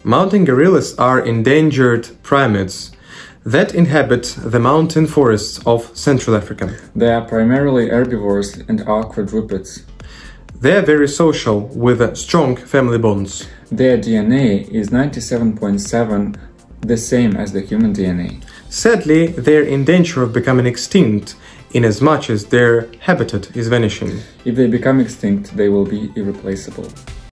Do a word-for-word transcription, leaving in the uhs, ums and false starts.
Mountain gorillas are endangered primates that inhabit the mountain forests of Central Africa. They are primarily herbivores and are quadrupeds. They are very social, with strong family bonds. Their D N A is ninety-seven point seven the same as the human D N A. Sadly, they are in danger of becoming extinct, inasmuch as their habitat is vanishing. If they become extinct, they will be irreplaceable.